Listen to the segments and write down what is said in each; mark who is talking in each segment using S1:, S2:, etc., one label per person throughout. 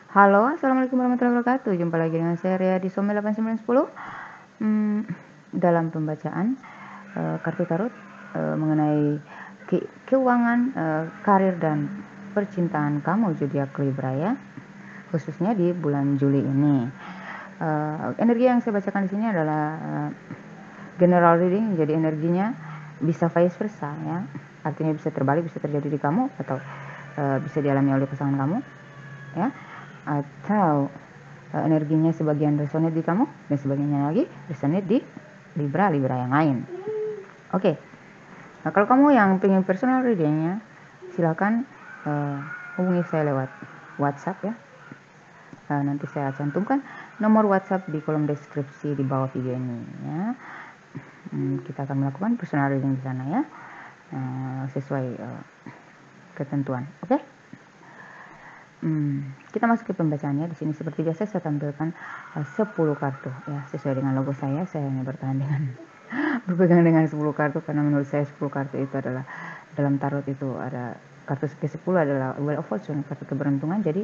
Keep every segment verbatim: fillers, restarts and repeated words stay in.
S1: Halo, assalamualaikum warahmatullahi wabarakatuh. Jumpa lagi dengan saya Ria di Some delapan sembilan satu nol. Hmm, dalam pembacaan uh, kartu tarot uh, mengenai ke keuangan, uh, karir dan percintaan kamu zodiak Libra ya, khususnya di bulan Juli ini. Uh, energi yang saya bacakan di sini adalah uh, general reading, jadi energinya bisa vice versa ya. Artinya bisa terbalik, bisa terjadi di kamu atau uh, bisa dialami oleh pasangan kamu ya. Atau uh, energinya sebagian resonate di kamu dan sebagiannya lagi resonate di Libra Libra yang lain. Oke, okay. Nah, kalau kamu yang pengen personal readingnya, silakan uh, hubungi saya lewat WhatsApp ya. Uh, nanti saya cantumkan nomor WhatsApp di kolom deskripsi di bawah video ini ya. Hmm, kita akan melakukan personal reading di sana ya, uh, sesuai uh, ketentuan. Oke? Okay? Hmm, kita masuk ke pembacaannya. Di sini seperti biasa saya tampilkan uh, sepuluh kartu ya, sesuai dengan logo saya. Saya hanya bertahan dengan berpegang dengan sepuluh kartu karena menurut saya sepuluh kartu itu adalah dalam tarot itu ada kartu ke sepuluh adalah Wheel of Fortune, kartu keberuntungan. Jadi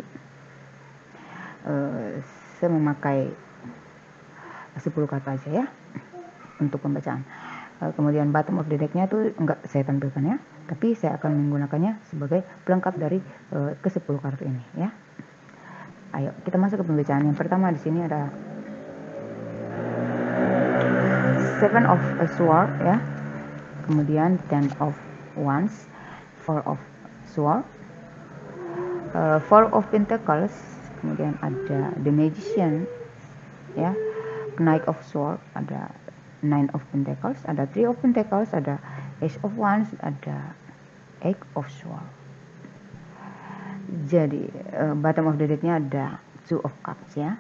S1: uh, saya memakai sepuluh kartu aja ya untuk pembacaan. Uh, kemudian bottom of the deck-nya itu enggak saya tampilkan ya, tapi saya akan menggunakannya sebagai pelengkap dari uh, ke sepuluh kartu ini ya. Ayo kita masuk ke pembacaan. Yang pertama di sini ada Seven of a Sword ya, kemudian Ten of Wands, Four of Sword, uh, Four of Pentacles, kemudian ada The Magician ya, Knight of Sword, ada Nine of Pentacles, ada Three of Pentacles, ada Ace of Wands, ada Eight of Sword. Jadi uh, bottom of the deck-nya ada Two of Cups ya.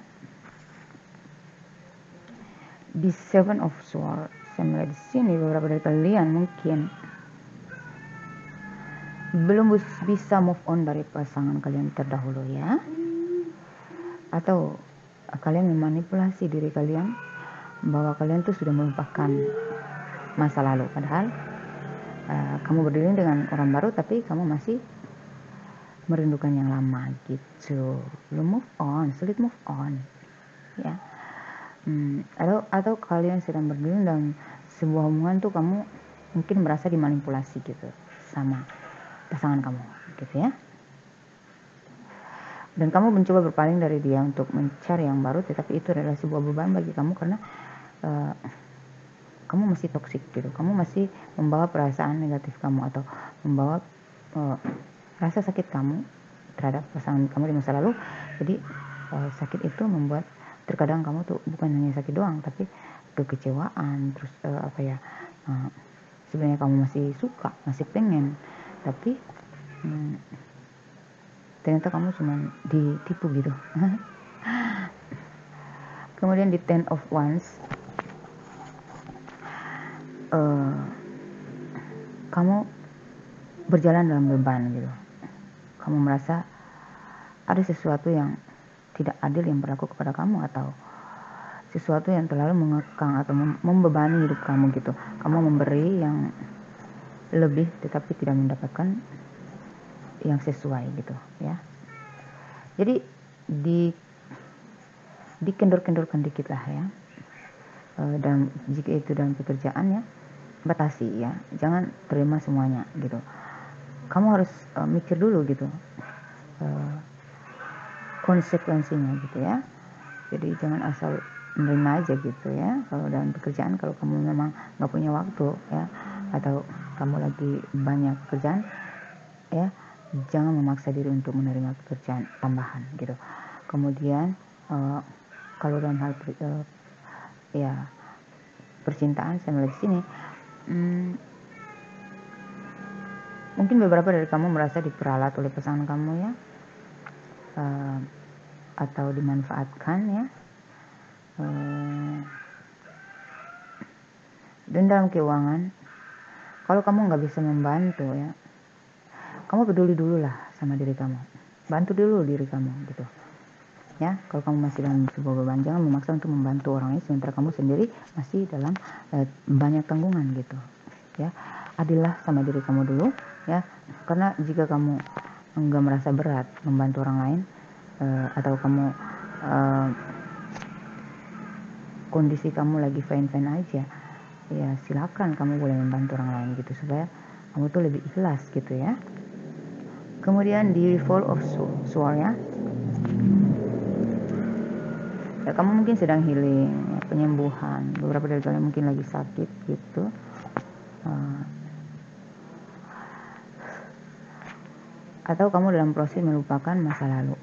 S1: Di Seven of Sword, saya melihat di sini beberapa dari kalian mungkin belum bisa move on dari pasangan kalian terdahulu ya, atau kalian memanipulasi diri kalian bahwa kalian tuh sudah melupakan masa lalu, padahal uh, kamu berdiri dengan orang baru tapi kamu masih merindukan yang lama gitu. Belum move on, sulit move on ya. Hmm, atau atau kalian sedang berdiri dalam sebuah hubungan tuh kamu mungkin merasa dimanipulasi gitu sama pasangan kamu gitu ya, dan kamu mencoba berpaling dari dia untuk mencari yang baru, tetapi itu adalah sebuah beban bagi kamu karena uh, kamu masih toksik gitu, kamu masih membawa perasaan negatif kamu atau membawa uh, rasa sakit kamu terhadap pasangan kamu di masa lalu. Jadi uh, sakit itu membuat terkadang kamu tuh bukan hanya sakit doang, tapi kekecewaan, terus uh, apa ya, uh, sebenarnya kamu masih suka, masih pengen, tapi hmm, ternyata kamu cuma ditipu gitu. Kemudian di Ten of Wands, uh, kamu berjalan dalam beban gitu, kamu merasa ada sesuatu yang tidak adil yang berlaku kepada kamu, atau sesuatu yang terlalu mengekang atau membebani hidup kamu gitu. Kamu memberi yang lebih tetapi tidak mendapatkan yang sesuai gitu ya. Jadi di dikendor-kendorkan dikit lah ya. E, dan jika itu dalam pekerjaan ya, batasi ya, jangan terima semuanya gitu. Kamu harus e, mikir dulu gitu e, konsekuensinya gitu ya. Jadi jangan asal menerima aja gitu ya. Kalau dalam pekerjaan, kalau kamu memang nggak punya waktu ya, atau kamu lagi banyak pekerjaan ya, jangan memaksa diri untuk menerima pekerjaan tambahan gitu. Kemudian uh, kalau dalam hal uh, ya percintaan, saya melihat di sini hmm, mungkin beberapa dari kamu merasa diperalat oleh pasangan kamu ya, uh, atau dimanfaatkan ya. Uh, dan dalam keuangan, kalau kamu nggak bisa membantu ya, kamu peduli dulu lah sama diri kamu, bantu dulu diri kamu gitu ya. Kalau kamu masih dalam sebuah beban, jangan memaksa untuk membantu orang lain sementara kamu sendiri masih dalam eh, banyak tanggungan gitu ya. Adillah sama diri kamu dulu ya, karena jika kamu enggak merasa berat membantu orang lain, uh, atau kamu uh, kondisi kamu lagi fine-fine aja, ya silakan kamu boleh membantu orang lain gitu, supaya kamu tuh lebih ikhlas gitu ya. Kemudian di Four of Swords ya, ya kamu mungkin sedang healing, ya, penyembuhan. Beberapa dari kalian mungkin lagi sakit gitu, uh, atau kamu dalam proses melupakan masa lalu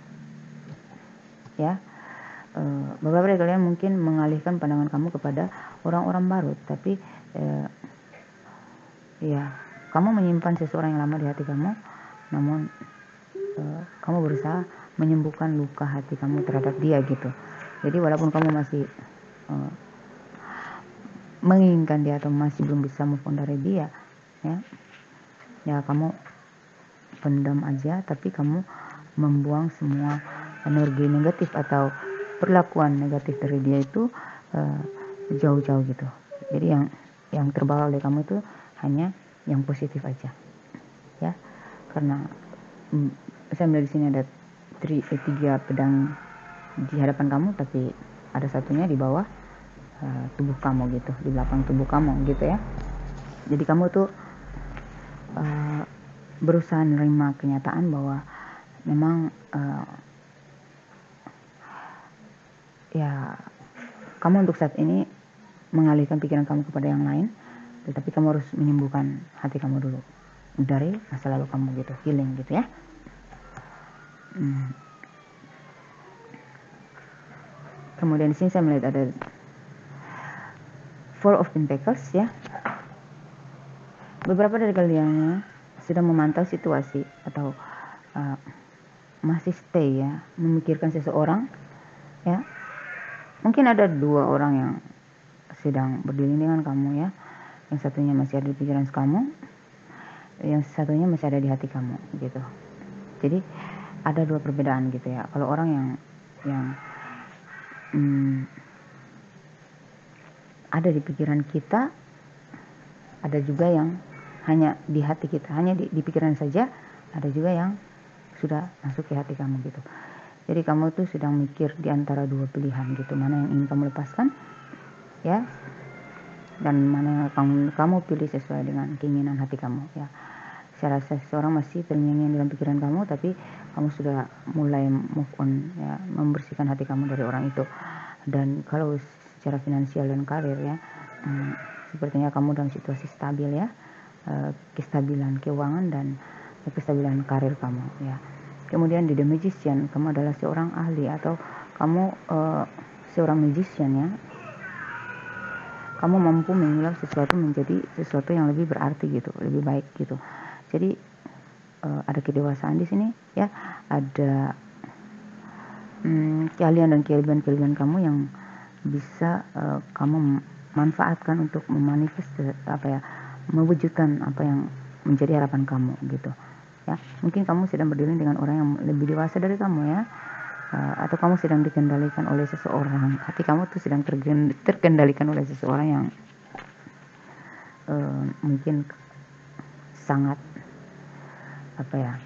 S1: ya. Uh, beberapa dari kalian mungkin mengalihkan pandangan kamu kepada orang-orang baru, tapi uh, ya kamu menyimpan seseorang yang lama di hati kamu, namun uh, kamu berusaha menyembuhkan luka hati kamu terhadap dia gitu. Jadi walaupun kamu masih uh, menginginkan dia atau masih belum bisa move on dari dia, ya, ya kamu pendam aja, tapi kamu membuang semua energi negatif atau perlakuan negatif dari dia itu uh, jauh-jauh gitu. Jadi yang yang terbawa oleh kamu itu hanya yang positif aja, ya. Karena mm, saya melihat di sini ada tri, eh, tiga pedang di hadapan kamu, tapi ada satunya di bawah uh, tubuh kamu gitu, di belakang tubuh kamu gitu ya. Jadi kamu tuh uh, berusaha menerima kenyataan bahwa memang uh, ya kamu untuk saat ini mengalihkan pikiran kamu kepada yang lain, tetapi kamu harus menyembuhkan hati kamu dulu dari masa lalu kamu gitu, healing gitu ya. Hmm. Kemudian di sini saya melihat ada Four of Pentacles ya. Beberapa dari kalian sedang memantau situasi atau uh, masih stay ya, memikirkan seseorang ya. Mungkin ada dua orang yang sedang berdiri dengan kamu ya. Yang satunya masih ada di pikiran kamu, yang satunya masih ada di hati kamu gitu. Jadi ada dua perbedaan gitu ya. Kalau orang yang yang hmm, ada di pikiran kita, ada juga yang hanya di hati kita, hanya di, di pikiran saja. Ada juga yang sudah masuk ke hati kamu gitu. Jadi kamu tuh sedang mikir di antara dua pilihan gitu, mana yang ingin kamu lepaskan ya, dan mana yang kamu, kamu pilih sesuai dengan keinginan hati kamu ya. Saya rasa seseorang masih terngiang-ngiang dalam pikiran kamu, tapi kamu sudah mulai move on ya, membersihkan hati kamu dari orang itu. Dan kalau secara finansial dan karir ya, hmm, sepertinya kamu dalam situasi stabil ya, uh, kestabilan keuangan dan kestabilan karir kamu ya. Kemudian di The Magician, kamu adalah seorang ahli atau kamu uh, seorang magician ya. Kamu mampu menyulap sesuatu menjadi sesuatu yang lebih berarti gitu, lebih baik gitu. Jadi uh, ada kedewasaan di sini ya, ada um, keahlian dan kelebihan-kelebihan kamu yang bisa uh, kamu manfaatkan untuk memanifest apa ya, mewujudkan apa yang menjadi harapan kamu gitu. Ya, mungkin kamu sedang berdiri dengan orang yang lebih dewasa dari kamu ya, uh, atau kamu sedang dikendalikan oleh seseorang. Hati kamu tuh sedang terkendalikan oleh seseorang yang uh, mungkin sangat apa ya,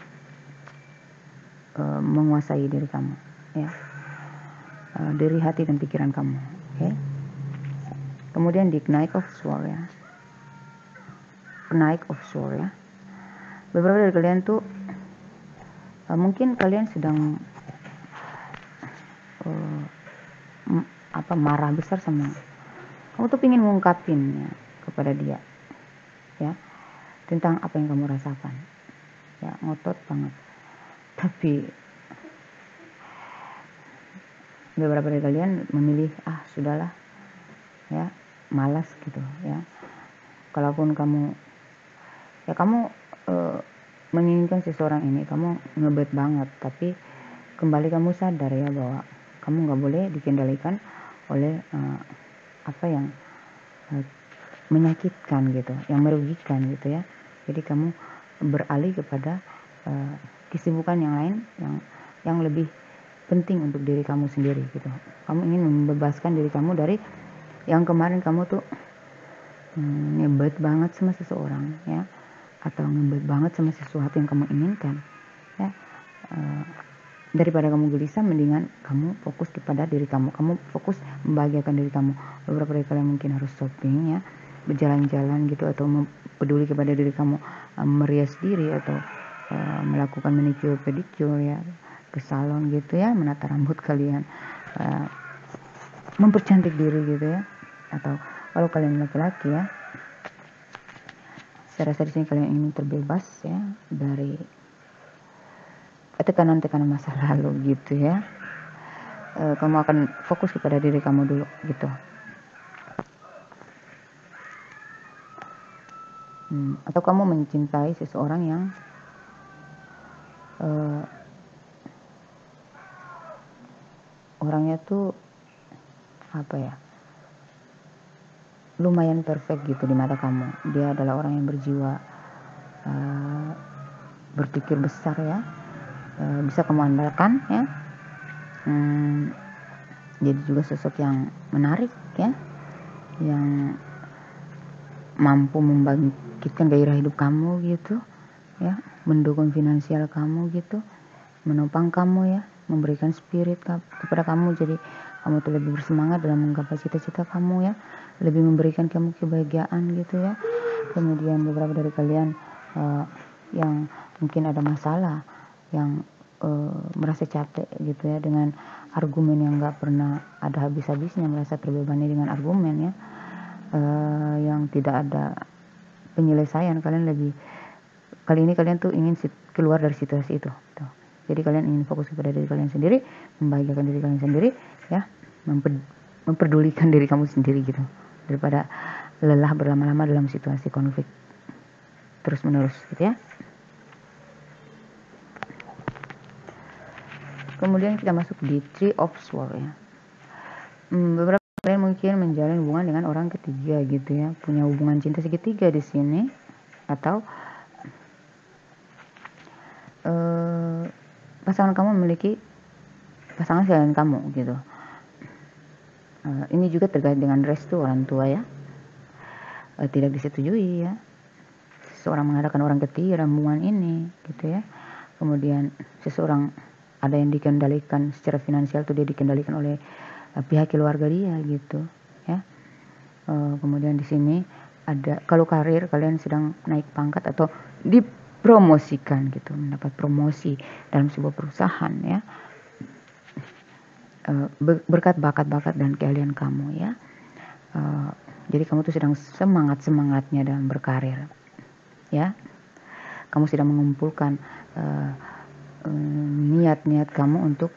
S1: uh, menguasai diri kamu ya, uh, dari hati dan pikiran kamu. Oke. Okay? Kemudian di Knight of Swords ya, Knight of Swords ya. Beberapa dari kalian tuh uh, mungkin kalian sedang uh, m- apa marah besar sama kamu tuh, pingin mengungkapin ya, kepada dia ya tentang apa yang kamu rasakan ya, ngotot banget, tapi beberapa dari kalian memilih ah sudahlah ya, malas gitu ya. Kalaupun kamu ya kamu uh, menginginkan seseorang ini, kamu ngebet banget, tapi kembali kamu sadar ya bahwa kamu nggak boleh dikendalikan oleh uh, apa yang uh, menyakitkan gitu, yang merugikan gitu ya. Jadi kamu beralih kepada uh, kesibukan yang lain yang yang lebih penting untuk diri kamu sendiri gitu. Kamu ingin membebaskan diri kamu dari yang kemarin kamu tuh hmm, ngebet banget sama seseorang ya, atau ngebet banget sama sesuatu yang kamu inginkan ya. Uh, daripada kamu gelisah, mendingan kamu fokus kepada diri kamu, kamu fokus membahagiakan diri kamu. Beberapa dari kalian mungkin harus shopping ya, berjalan-jalan gitu, atau peduli kepada diri kamu, uh, merias diri, atau uh, melakukan manicure pedicure ya, ke salon gitu ya, menata rambut kalian, uh, mempercantik diri gitu ya. Atau kalau kalian laki-laki ya, saya rasa di sini kalian ingin terbebas ya dari tekanan-tekanan masa lalu gitu ya. E, kamu akan fokus kepada diri kamu dulu gitu. Hmm, atau kamu mencintai seseorang yang e, orangnya tuh apa ya, lumayan perfect gitu di mata kamu. Dia adalah orang yang berjiwa e, berpikir besar ya, e, bisa kamu andalkan ya. Hmm, jadi juga sosok yang menarik ya, yang mampu membangkitkan gairah hidup kamu gitu ya, mendukung finansial kamu gitu, menopang kamu ya, memberikan spirit kepada kamu, jadi kamu tuh lebih bersemangat dalam menggapai cita-cita kamu ya, lebih memberikan kamu kebahagiaan gitu ya. Kemudian beberapa dari kalian uh, yang mungkin ada masalah, yang uh, merasa capek gitu ya dengan argumen yang gak pernah ada habis-habisnya, merasa terbebani dengan argumen ya, uh, yang tidak ada penyelesaian. Kalian lebih, kali ini kalian tuh ingin keluar dari situasi itu tuh. Jadi kalian ingin fokus kepada diri kalian sendiri, membahagiakan diri kalian sendiri ya, memper, memperdulikan diri kamu sendiri gitu, daripada lelah berlama-lama dalam situasi konflik terus menerus gitu ya. Kemudian kita masuk di Three of Swords ya. Hmm, beberapa kalian mungkin menjalin hubungan dengan orang ketiga gitu ya, punya hubungan cinta segitiga di sini, atau uh, pasangan kamu memiliki pasangan selain kamu gitu. Uh, ini juga terkait dengan restu orang tua ya, uh, tidak disetujui ya, seseorang mengadakan orang ketiga dalam hubungan ini gitu ya. Kemudian seseorang ada yang dikendalikan secara finansial tuh, dia dikendalikan oleh uh, pihak keluarga dia gitu ya. Uh, kemudian di sini ada, kalau karir kalian sedang naik pangkat atau dipromosikan gitu, mendapat promosi dalam sebuah perusahaan ya, uh, berkat bakat-bakat dan keahlian kamu ya. Uh, jadi kamu tuh sedang semangat-semangatnya dalam berkarir ya. Kamu sedang mengumpulkan uh, niat-niat kamu untuk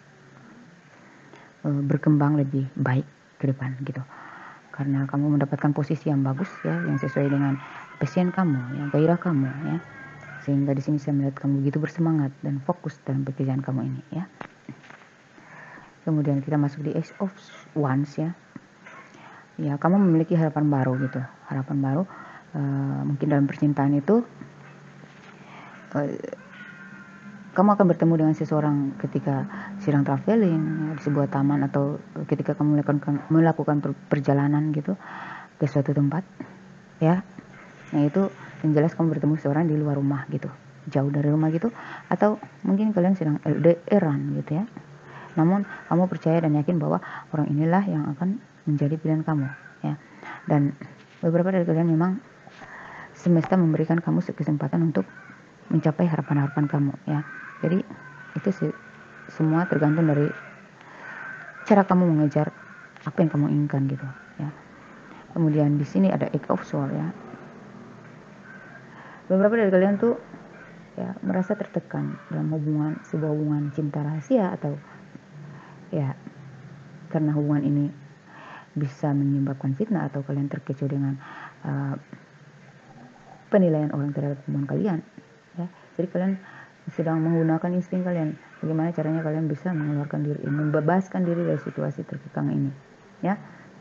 S1: uh, berkembang lebih baik ke depan gitu, karena kamu mendapatkan posisi yang bagus ya, yang sesuai dengan passion kamu, yang gairah kamu ya, sehingga di sini saya melihat kamu begitu bersemangat dan fokus dalam pekerjaan kamu ini ya. Kemudian kita masuk di Ace of Wands ya. Ya, kamu memiliki harapan baru gitu, harapan baru uh, mungkin dalam percintaan itu. Uh, kamu akan bertemu dengan seseorang ketika sedang traveling ya, di sebuah taman, atau ketika kamu melakukan melakukan perjalanan gitu ke suatu tempat ya. Nah itu yang jelas kamu bertemu seseorang di luar rumah gitu, jauh dari rumah gitu, atau mungkin kalian sedang L D R-an gitu ya. Namun kamu percaya dan yakin bahwa orang inilah yang akan menjadi pilihan kamu ya. Dan beberapa dari kalian memang semesta memberikan kamu kesempatan untuk mencapai harapan-harapan kamu ya. Jadi itu sih, semua tergantung dari cara kamu mengejar apa yang kamu inginkan gitu ya. Kemudian di sini ada Eight of Swords ya. Beberapa dari kalian tuh ya merasa tertekan dalam hubungan, sebuah hubungan cinta rahasia, atau ya karena hubungan ini bisa menyebabkan fitnah, atau kalian terkecoh dengan uh, penilaian orang terhadap hubungan kalian ya. Jadi kalian sedang menggunakan insting kalian, bagaimana caranya kalian bisa mengeluarkan diri, membebaskan diri dari situasi terkekang ini ya.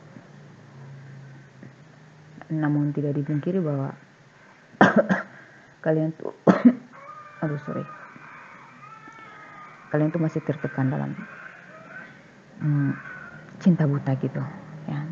S1: Namun tidak dipungkiri bahwa kalian tuh aduh sorry kalian tuh masih tertekan dalam hmm, cinta buta gitu ya.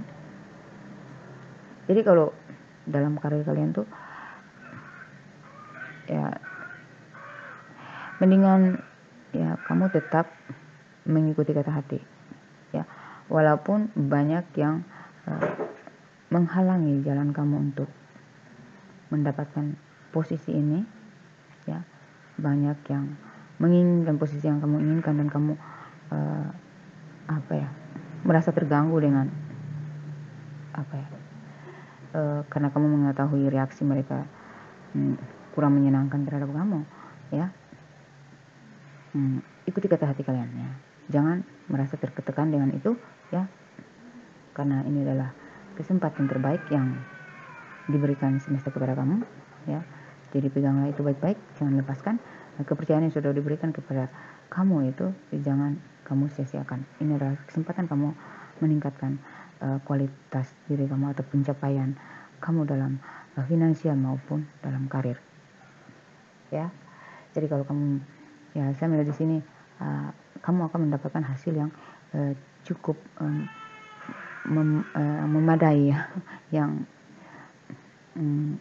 S1: Jadi kalau dalam karir kalian tuh ya mendingan ya kamu tetap mengikuti kata hati, ya, walaupun banyak yang uh, menghalangi jalan kamu untuk mendapatkan posisi ini, ya, banyak yang menginginkan posisi yang kamu inginkan dan kamu uh, apa ya merasa terganggu dengan apa ya uh, karena kamu mengetahui reaksi mereka hmm, kurang menyenangkan terhadap kamu, ya. Hmm, ikuti kata hati kalian, ya, jangan merasa tertekan dengan itu, ya, karena ini adalah kesempatan terbaik yang diberikan semesta kepada kamu, ya. Jadi peganglah itu baik-baik, jangan lepaskan. Nah, kepercayaan yang sudah diberikan kepada kamu itu jangan kamu sia-siakan. Ini adalah kesempatan kamu meningkatkan uh, kualitas diri kamu atau pencapaian kamu dalam uh, finansial maupun dalam karir, ya. Jadi kalau kamu, ya, saya melihat di sini uh, kamu akan mendapatkan hasil yang uh, cukup um, mem, uh, memadai, ya, yang um,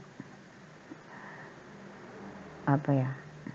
S1: apa ya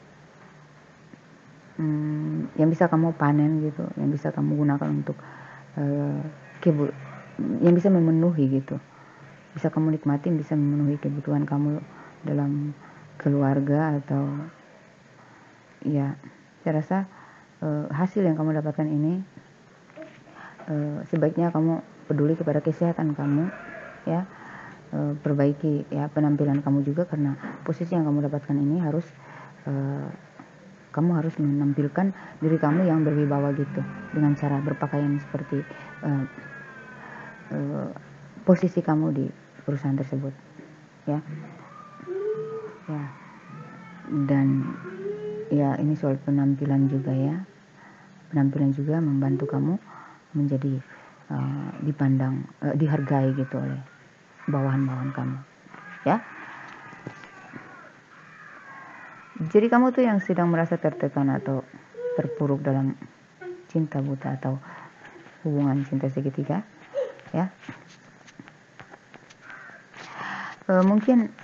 S1: um, yang bisa kamu panen gitu, yang bisa kamu gunakan untuk uh, kebu yang bisa memenuhi gitu, bisa kamu nikmatin, bisa memenuhi kebutuhan kamu dalam keluarga atau, ya, saya rasa uh, hasil yang kamu dapatkan ini uh, sebaiknya kamu peduli kepada kesehatan kamu, ya, uh, perbaiki, ya, penampilan kamu juga, karena posisi yang kamu dapatkan ini harus uh, kamu harus menampilkan diri kamu yang berwibawa gitu dengan cara berpakaian seperti uh, uh, posisi kamu di perusahaan tersebut, ya, ya, dan ya ini soal penampilan juga, ya, penampilan juga membantu kamu menjadi uh, dipandang, uh, dihargai gitu oleh bawahan-bawahan kamu, ya. Jadi kamu tuh yang sedang merasa tertekan atau terpuruk dalam cinta buta atau hubungan cinta segitiga, ya, e, mungkin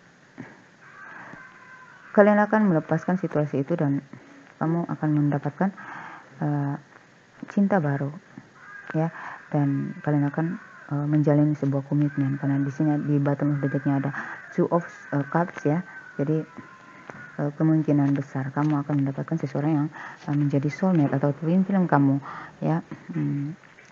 S1: kalian akan melepaskan situasi itu dan kamu akan mendapatkan uh, cinta baru, ya, dan kalian akan uh, menjalin sebuah komitmen, karena di sini di bottom of the deck-nya ada two of uh, cups, ya. Jadi uh, kemungkinan besar kamu akan mendapatkan seseorang yang uh, menjadi soulmate atau twin flame kamu, ya. Hmm.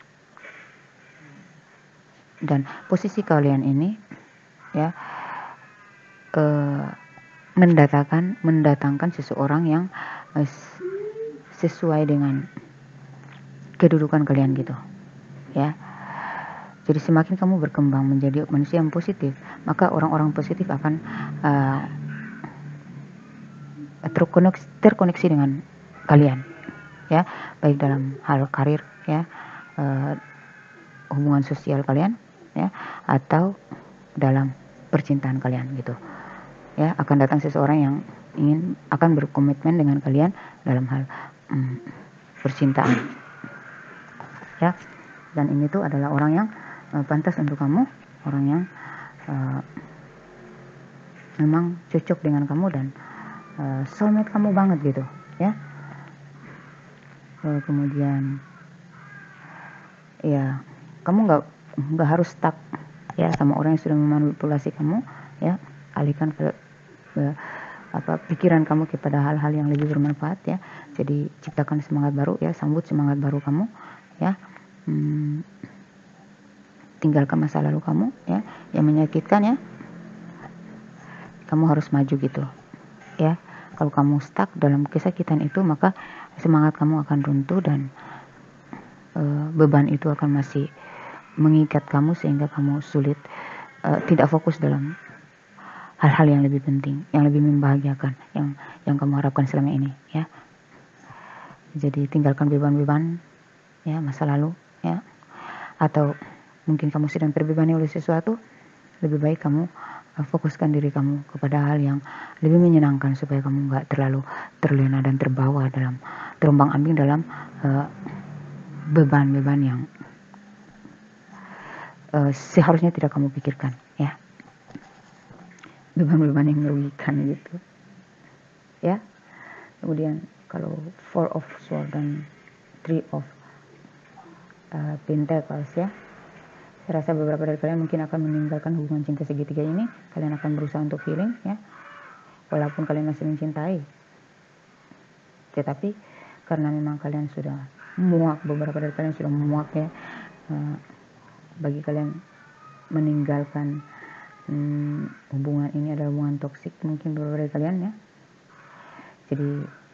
S1: Dan posisi kalian ini, ya, uh, mendatangkan mendatangkan seseorang yang uh, sesuai dengan kedudukan kalian gitu, ya. Jadi semakin kamu berkembang menjadi manusia yang positif, maka orang-orang positif akan uh, terkoneksi, terkoneksi dengan kalian, ya, baik dalam hal karir, ya, uh, hubungan sosial kalian, ya, atau dalam percintaan kalian gitu, ya. Akan datang seseorang yang ingin akan berkomitmen dengan kalian dalam hal um, percintaan, ya. Dan ini tuh adalah orang yang uh, pantas untuk kamu, orang yang uh, memang cocok dengan kamu dan uh, soulmate kamu banget gitu, ya. Uh, kemudian, ya, kamu nggak nggak harus stuck, ya, sama orang yang sudah memanipulasi kamu, ya. Alihkan ke uh, apa pikiran kamu kepada hal-hal yang lebih bermanfaat, ya. Jadi ciptakan semangat baru, ya, sambut semangat baru kamu, ya. Hmm, tinggalkan masa lalu kamu, ya, yang menyakitkan, ya. Kamu harus maju gitu, ya. Kalau kamu stuck dalam kesakitan itu, maka semangat kamu akan runtuh dan uh, beban itu akan masih mengikat kamu sehingga kamu sulit uh, tidak fokus dalam hal-hal yang lebih penting, yang lebih membahagiakan, yang yang kamu harapkan selama ini, ya. Jadi tinggalkan beban-beban, ya, masa lalu, ya. Atau mungkin kamu sedang terbebani oleh sesuatu, lebih baik kamu uh, fokuskan diri kamu kepada hal yang lebih menyenangkan supaya kamu nggak terlalu terlena dan terbawa dalam terombang-ambing dalam uh, beban-beban yang uh, seharusnya tidak kamu pikirkan, ya. Beban-beban yang merugikan gitu, ya. Kemudian kalau Four of Swords dan Three of uh, Pentacles ya, saya rasa beberapa dari kalian mungkin akan meninggalkan hubungan cinta segitiga ini. Kalian akan berusaha untuk healing ya, walaupun kalian masih mencintai, tetapi karena memang kalian sudah muak, beberapa dari kalian sudah muak ya, uh, bagi kalian meninggalkan hmm, hubungan ini adalah hubungan toksik mungkin beberapa dari kalian ya. Jadi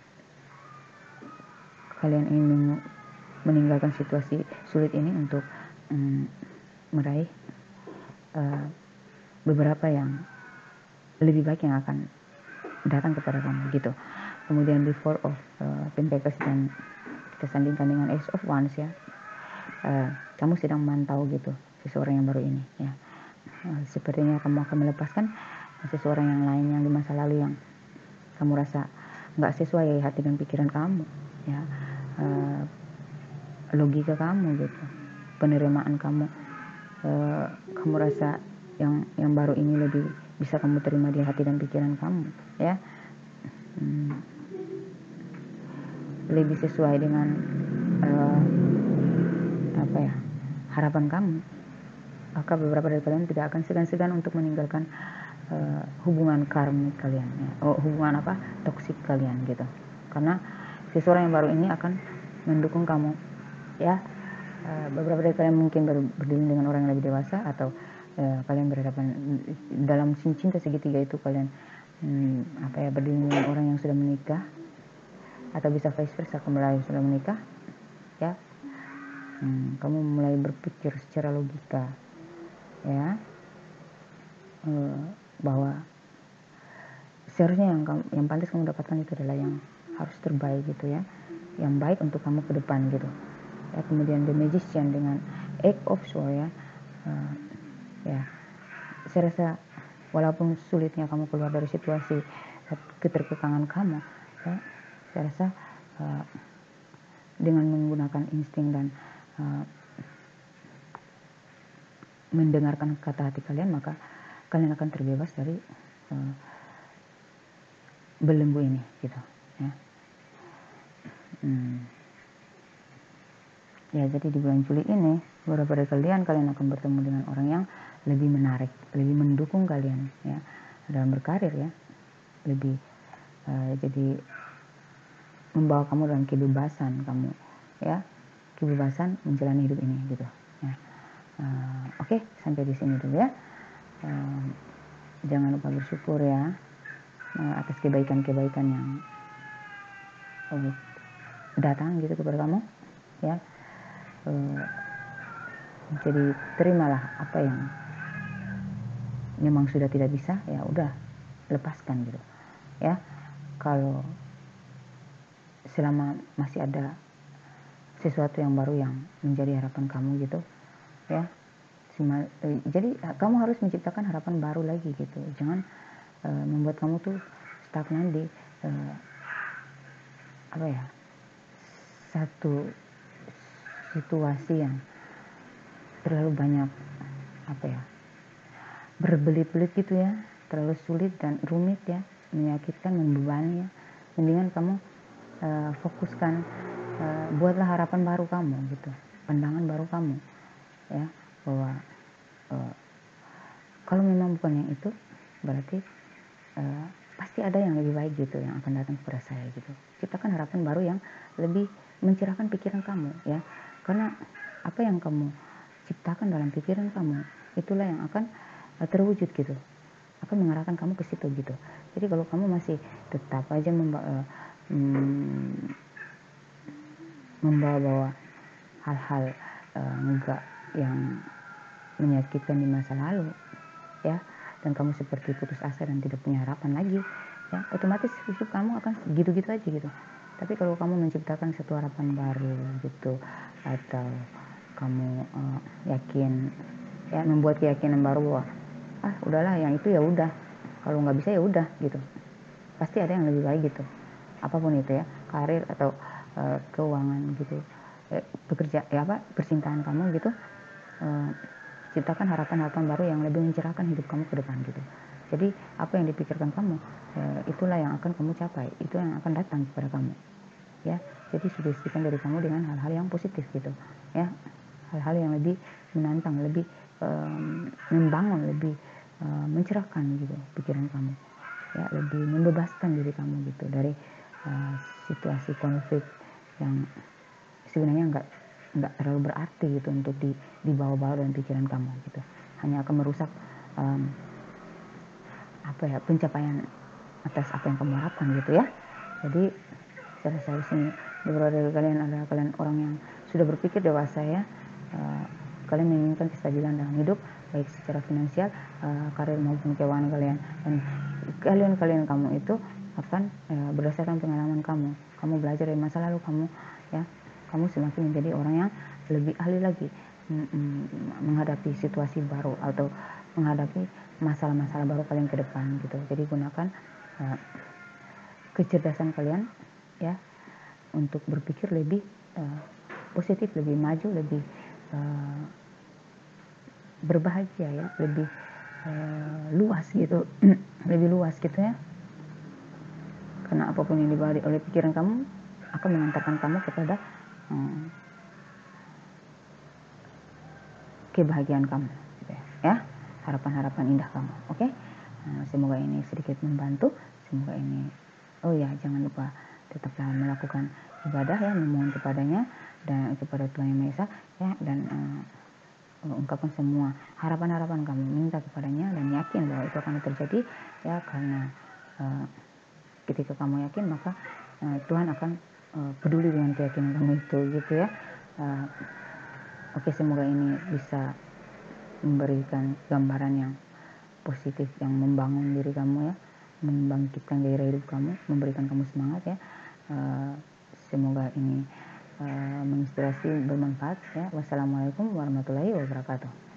S1: kalian ingin meninggalkan situasi sulit ini untuk hmm, meraih uh, beberapa yang lebih baik yang akan datang kepada kamu gitu. Kemudian di Four of uh, Pentacles dan kita sandingkan dengan Ace of Wands ya, uh, kamu sedang memantau gitu seseorang yang baru ini ya. Uh, sepertinya kamu akan melepaskan seseorang yang lain yang di masa lalu yang kamu rasa nggak sesuai hati dan pikiran kamu ya, uh, logika kamu gitu, penerimaan kamu, uh, kamu rasa yang yang baru ini lebih bisa kamu terima di hati dan pikiran kamu ya, hmm, lebih sesuai dengan uh, apa ya, harapan kamu. Maka beberapa dari kalian tidak akan segan-segan untuk meninggalkan uh, hubungan karmik kalian ya. Oh, hubungan apa toksik kalian gitu, karena seseorang yang baru ini akan mendukung kamu ya. Uh, beberapa dari kalian mungkin baru berdiri dengan orang yang lebih dewasa, atau uh, kalian berhadapan dalam cinta segitiga itu, kalian hmm, apa ya, berdiri dengan orang yang sudah menikah, atau bisa vice versa, kamu mulai sudah menikah ya. Hmm, kamu mulai berpikir secara logika ya, uh, bahwa seharusnya yang kamu, yang pantas kamu dapatkan itu adalah yang harus terbaik gitu ya, yang baik untuk kamu ke depan gitu ya. Kemudian The Magician dengan Eight of Swords ya, uh, ya saya rasa walaupun sulitnya kamu keluar dari situasi keterkekangan kamu ya, saya rasa uh, dengan menggunakan insting dan uh, mendengarkan kata hati kalian, maka kalian akan terbebas dari uh, belenggu ini gitu ya. Hmm. Ya, jadi di bulan Juli ini beberapa dari kalian kalian akan bertemu dengan orang yang lebih menarik, lebih mendukung kalian ya dalam berkarir ya, lebih uh, jadi membawa kamu dalam kebebasan kamu ya, kebebasan menjalani hidup ini gitu ya. Uh, Oke, okay, sampai di sini dulu ya. Uh, jangan lupa bersyukur ya uh, atas kebaikan-kebaikan yang uh, datang gitu kepada kamu ya. Uh, jadi terimalah apa yang memang sudah tidak bisa, ya udah lepaskan gitu ya. Kalau selama masih ada sesuatu yang baru yang menjadi harapan kamu gitu ya, jadi kamu harus menciptakan harapan baru lagi gitu. Jangan uh, membuat kamu tuh stagnan di uh, apa ya, satu situasi yang terlalu banyak apa ya, berbelit-belit gitu ya, terlalu sulit dan rumit ya, menyakitkan, membebani ya. Mendingan kamu uh, fokuskan, uh, buatlah harapan baru kamu gitu, pandangan baru kamu ya, bahwa uh, kalau memang bukan yang itu, berarti uh, pasti ada yang lebih baik gitu yang akan datang kepada saya gitu. Ciptakan harapan baru yang lebih mencerahkan pikiran kamu ya, karena apa yang kamu ciptakan dalam pikiran kamu itulah yang akan uh, terwujud gitu, akan mengarahkan kamu ke situ gitu. Jadi kalau kamu masih tetap aja membawa, uh, hmm, membawa hal-hal uh, enggak yang menyakitkan di masa lalu ya, dan kamu seperti putus asa dan tidak punya harapan lagi ya, otomatis hidup kamu akan gitu-gitu aja gitu. Tapi kalau kamu menciptakan satu harapan baru gitu, atau kamu uh, yakin ya, membuat keyakinan baru bahwa ah udahlah yang itu ya udah, kalau nggak bisa ya udah gitu, pasti ada yang lebih baik gitu, apapun itu ya, karir atau uh, keuangan gitu, eh, bekerja ya, apa percintaan kamu gitu. Uh, ciptakan harapan-harapan baru yang lebih mencerahkan hidup kamu ke depan gitu. Jadi apa yang dipikirkan kamu, eh, itulah yang akan kamu capai, itu yang akan datang kepada kamu ya. Jadi sugestikan diri kamu dengan hal-hal yang positif gitu ya, hal-hal yang lebih menantang, lebih um, membangun, lebih uh, mencerahkan gitu pikiran kamu ya, lebih membebaskan diri kamu gitu dari uh, situasi konflik yang sebenarnya enggak enggak terlalu berarti gitu untuk di dibawa-bawa dalam pikiran kamu gitu, hanya akan merusak um, apa ya, pencapaian atas apa yang kamu harapkan gitu ya. Jadi saya rasa di sini beberapa dari kalian adalah kalian orang yang sudah berpikir dewasa ya. Uh, kalian menginginkan kestabilan dalam hidup, baik secara finansial, uh, karir maupun keuangan kalian. Dan kalian-kalian kamu itu akan uh, berdasarkan pengalaman kamu, kamu belajar dari masa lalu kamu ya, kamu semakin menjadi orang yang lebih ahli lagi menghadapi situasi baru atau menghadapi masalah-masalah baru kalian ke depan gitu. Jadi gunakan uh, kecerdasan kalian ya untuk berpikir lebih uh, positif, lebih maju, lebih uh, berbahagia ya, lebih uh, luas gitu lebih luas gitu ya, karena apapun yang dibawa oleh pikiran kamu akan mengantarkan kamu kepada um, kebahagiaan kamu gitu ya, ya harapan-harapan indah kamu. Oke, okay? Nah, semoga ini sedikit membantu, semoga ini, oh ya jangan lupa tetaplah melakukan ibadah ya, memohon kepadanya dan kepada Tuhan Yang Maha Esa ya, dan uh, ungkapkan semua harapan-harapan kamu, minta kepadanya dan yakin bahwa itu akan terjadi ya, karena uh, ketika kamu yakin maka uh, Tuhan akan uh, peduli dengan keyakinan kamu itu gitu ya. uh, Oke, semoga ini bisa memberikan gambaran yang positif, yang membangun diri kamu ya, membangkitkan gairah hidup kamu, memberikan kamu semangat ya. Uh, semoga ini uh, menginspirasi, bermanfaat ya. Wassalamualaikum warahmatullahi wabarakatuh.